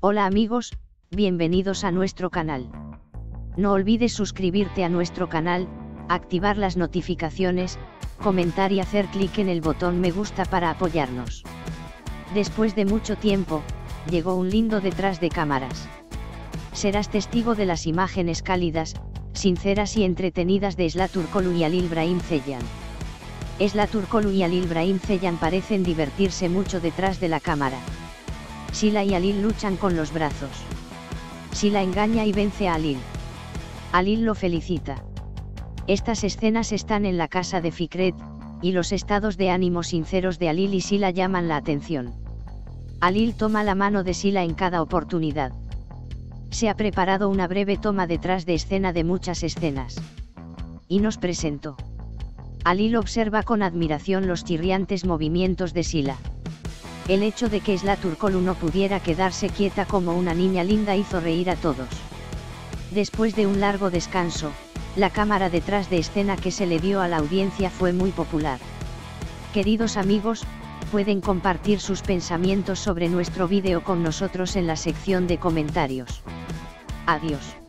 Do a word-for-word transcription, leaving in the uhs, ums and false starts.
Hola amigos, bienvenidos a nuestro canal. No olvides suscribirte a nuestro canal, activar las notificaciones, comentar y hacer clic en el botón me gusta para apoyarnos. Después de mucho tiempo, llegó un lindo detrás de cámaras. Serás testigo de las imágenes cálidas, sinceras y entretenidas de Esla Turkoglu y Halil Brahim Ceylan. Esla Turkoglu y Halil Brahim Ceylan parecen divertirse mucho detrás de la cámara. Sila y Halil luchan con los brazos. Sila engaña y vence a Halil. Halil lo felicita. Estas escenas están en la casa de Fikret, y los estados de ánimo sinceros de Halil y Sila llaman la atención. Halil toma la mano de Sila en cada oportunidad. Se ha preparado una breve toma detrás de escena de muchas escenas. Y nos presentó. Halil observa con admiración los chirriantes movimientos de Sila. El hecho de que Esla Turkoglu no pudiera quedarse quieta como una niña linda hizo reír a todos. Después de un largo descanso, la cámara detrás de escena que se le dio a la audiencia fue muy popular. Queridos amigos, pueden compartir sus pensamientos sobre nuestro vídeo con nosotros en la sección de comentarios. Adiós.